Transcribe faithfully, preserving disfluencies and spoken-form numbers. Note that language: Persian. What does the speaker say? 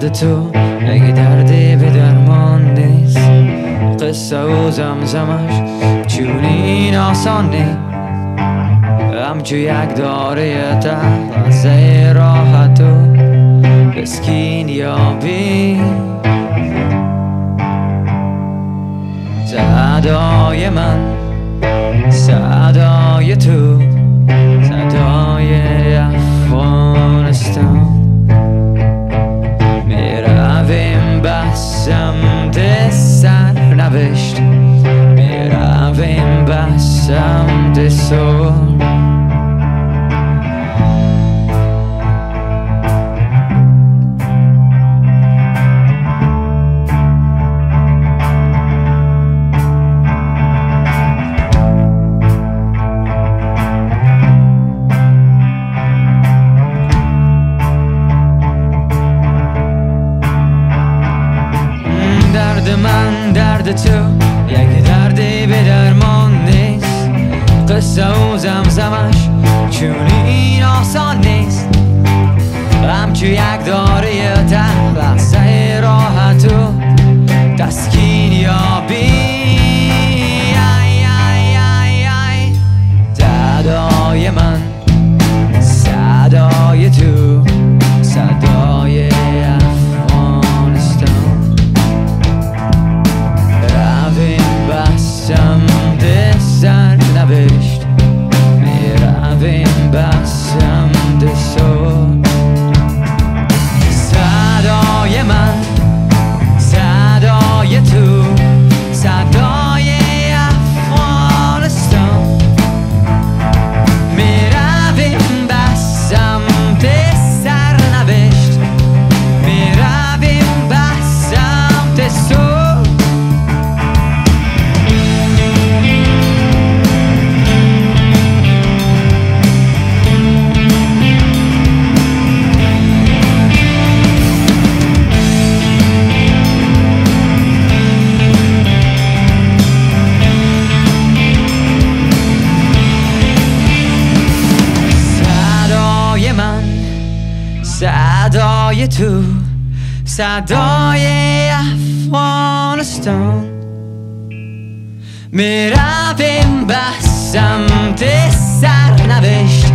درد تو اگه دردی به درمان نیست، قصه و زمزمش چون این آسان نیست، همچو یک داره ته لحظه راحت و بسکین یابی. صدای من، صدای تو، صدای افغانستان، میرویم به سمت سرنوشت، میرویم به سمت صلح. من درد تو یک دردی به درمان نیست، قصه و زمزمش چون این آسان نیست، همچو یک داره ته لحظه راحت و تسکین یابی. ای ای ای ای صدای من، صدای تو، صدای سمت سرنوشت، میرویم به سمت صلح. صدای من، صدای تو، صدای افغانستان، میرویم به سمت سرنوشت، میرویم به سمت صلح. صدای تو، صدای افغانستان، میرویم به سمت سرنوشت،